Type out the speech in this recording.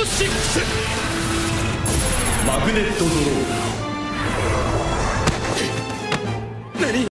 6マグネットドロー